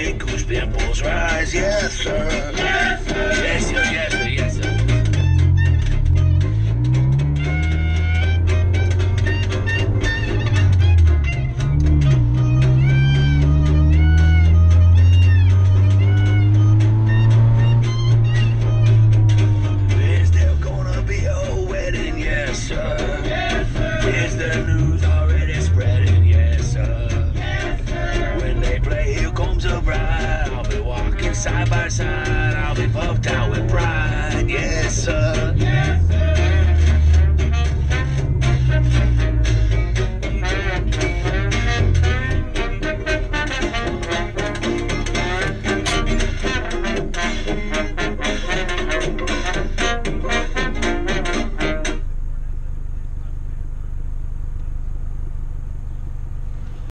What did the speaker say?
make goose pimples rise. Yes, sir. Yes, sir. Yes, sir. Yes, sir. Yes, sir. Is there gonna be a wedding? Yes, sir. Yes, sir. Is the news already spreading? Yes, sir. Yes, sir. When they play Here Comes a Bride, I'll be walking side by side.